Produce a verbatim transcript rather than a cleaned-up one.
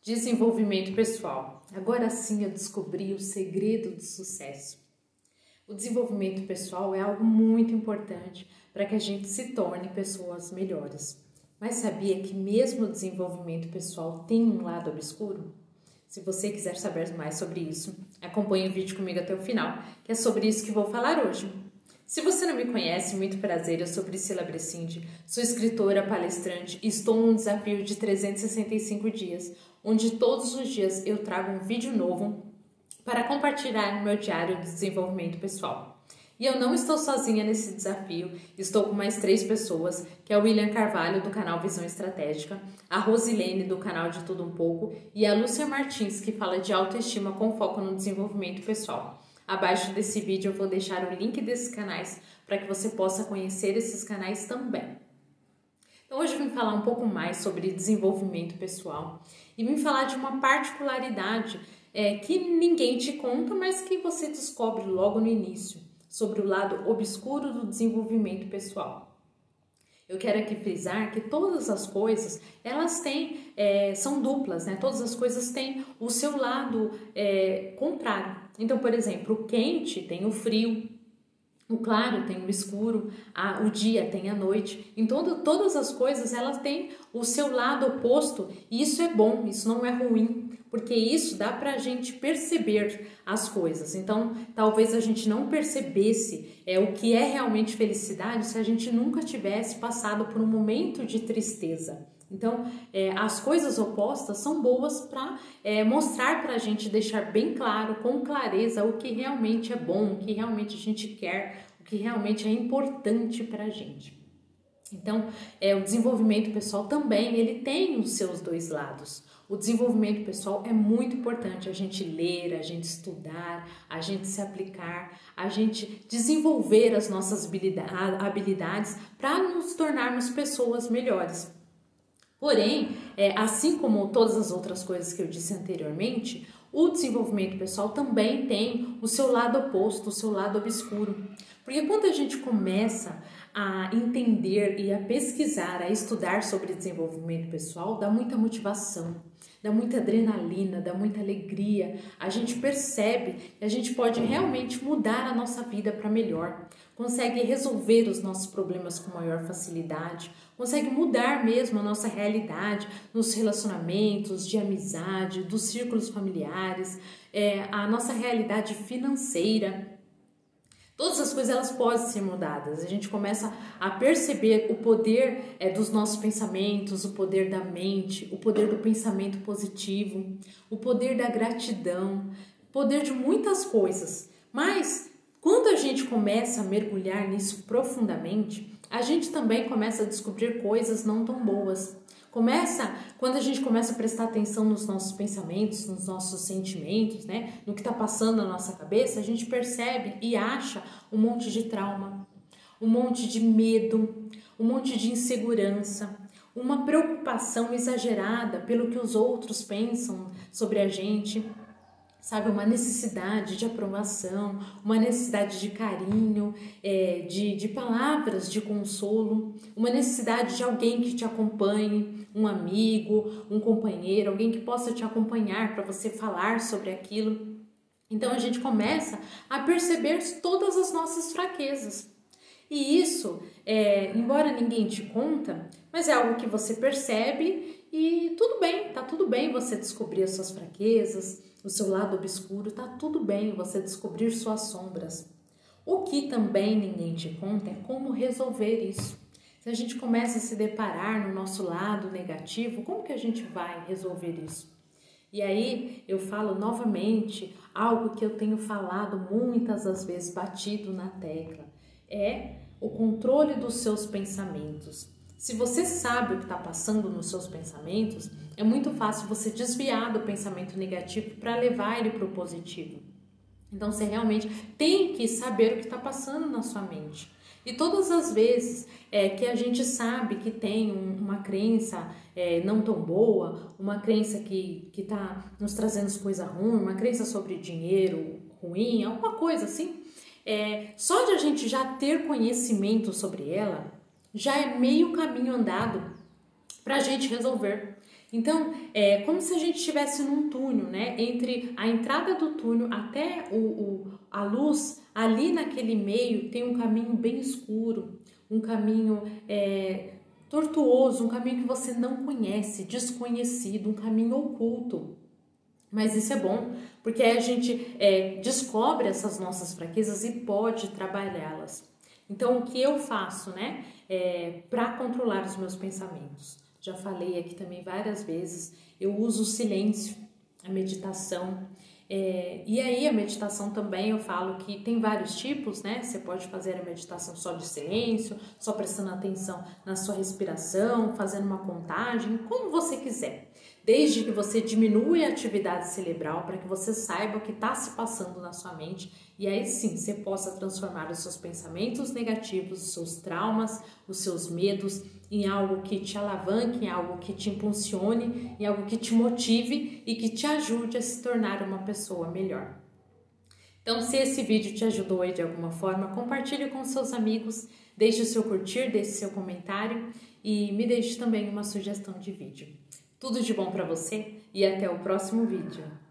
Desenvolvimento pessoal. Agora sim eu descobri o segredo do sucesso. O desenvolvimento pessoal é algo muito importante para que a gente se torne pessoas melhores. Mas sabia que mesmo o desenvolvimento pessoal tem um lado obscuro? Se você quiser saber mais sobre isso, acompanhe o vídeo comigo até o final, que é sobre isso que vou falar hoje. Se você não me conhece, muito prazer, eu sou Priscila Brecindi, sou escritora, palestrante e estou num desafio de trezentos e sessenta e cinco dias, onde todos os dias eu trago um vídeo novo para compartilhar no meu diário de desenvolvimento pessoal. E eu não estou sozinha nesse desafio, estou com mais três pessoas, que é o William Carvalho, do canal Visão Estratégica, a Rosilene, do canal De Tudo Um Pouco, e a Lúcia Martins, que fala de autoestima com foco no desenvolvimento pessoal. Abaixo desse vídeo eu vou deixar o link desses canais para que você possa conhecer esses canais também. Então hoje eu vim falar um pouco mais sobre desenvolvimento pessoal e vim falar de uma particularidade é, que ninguém te conta, mas que você descobre logo no início, sobre o lado obscuro do desenvolvimento pessoal. Eu quero aqui frisar que todas as coisas, elas têm, é, são duplas, né? Todas as coisas têm o seu lado é, contrário. Então, por exemplo, o quente tem o frio, o claro tem o escuro, a, o dia tem a noite. Então, todas as coisas, elas têm o seu lado oposto e isso é bom, isso não é ruim, porque isso dá pra gente perceber as coisas. Então, talvez a gente não percebesse é, o que é realmente felicidade se a gente nunca tivesse passado por um momento de tristeza. Então, é, as coisas opostas são boas para é, mostrar para a gente, deixar bem claro, com clareza, o que realmente é bom, o que realmente a gente quer, o que realmente é importante para a gente. Então, é, o desenvolvimento pessoal também, ele tem os seus dois lados. O desenvolvimento pessoal é muito importante, a gente ler, a gente estudar, a gente se aplicar, a gente desenvolver as nossas habilidades para nos tornarmos pessoas melhores. Porém, é, assim como todas as outras coisas que eu disse anteriormente, o desenvolvimento pessoal também tem o seu lado oposto, o seu lado obscuro. Porque quando a gente começa a entender e a pesquisar, a estudar sobre desenvolvimento pessoal, dá muita motivação, dá muita adrenalina, dá muita alegria. A gente percebe que a gente pode realmente mudar a nossa vida para melhor, consegue resolver os nossos problemas com maior facilidade, consegue mudar mesmo a nossa realidade nos relacionamentos, de amizade, dos círculos familiares, é, a nossa realidade financeira. Todas as coisas elas podem ser mudadas, a gente começa a perceber o poder é, dos nossos pensamentos, o poder da mente, o poder do pensamento positivo, o poder da gratidão, o poder de muitas coisas. Mas quando a gente começa a mergulhar nisso profundamente, a gente também começa a descobrir coisas não tão boas. Começa, quando a gente começa a prestar atenção nos nossos pensamentos, nos nossos sentimentos, né, no que está passando na nossa cabeça, a gente percebe e acha um monte de trauma, um monte de medo, um monte de insegurança, uma preocupação exagerada pelo que os outros pensam sobre a gente. Sabe, uma necessidade de aprovação, uma necessidade de carinho, é, de, de palavras de consolo, uma necessidade de alguém que te acompanhe, um amigo, um companheiro, alguém que possa te acompanhar para você falar sobre aquilo. Então a gente começa a perceber todas as nossas fraquezas. E isso, é, embora ninguém te conta, mas é algo que você percebe e tudo bem, tá tudo bem você descobrir as suas fraquezas, o seu lado obscuro, tá tudo bem você descobrir suas sombras. O que também ninguém te conta é como resolver isso. Se a gente começa a se deparar no nosso lado negativo, como que a gente vai resolver isso? E aí eu falo novamente algo que eu tenho falado muitas das vezes, batido na tecla, é o controle dos seus pensamentos. Se você sabe o que está passando nos seus pensamentos, é muito fácil você desviar do pensamento negativo para levar ele para o positivo. Então você realmente tem que saber o que está passando na sua mente. E todas as vezes é, que a gente sabe que tem um, uma crença é, não tão boa, uma crença que está nos trazendo coisa ruim, uma crença sobre dinheiro ruim, alguma coisa assim, é, só de a gente já ter conhecimento sobre ela, já é meio caminho andado para a gente resolver. Então, é como se a gente estivesse num túnel, né? Entre a entrada do túnel até o, o, a luz, ali naquele meio tem um caminho bem escuro, um caminho é, tortuoso, um caminho que você não conhece, desconhecido, um caminho oculto. Mas isso é bom, porque aí a gente é, descobre essas nossas fraquezas e pode trabalhá-las. Então, o que eu faço, né, é, para controlar os meus pensamentos? Já falei aqui também várias vezes, eu uso o silêncio, a meditação. É, e aí a meditação também eu falo que tem vários tipos, né? Você pode fazer a meditação só de silêncio, só prestando atenção na sua respiração, fazendo uma contagem, como você quiser. Desde que você diminua a atividade cerebral para que você saiba o que está se passando na sua mente e aí sim você possa transformar os seus pensamentos negativos, os seus traumas, os seus medos em algo que te alavanque, em algo que te impulsione, em algo que te motive e que te ajude a se tornar uma pessoa melhor. Então, se esse vídeo te ajudou aí de alguma forma, compartilhe com seus amigos, deixe o seu curtir, deixe o seu comentário e me deixe também uma sugestão de vídeo. Tudo de bom para você e até o próximo vídeo.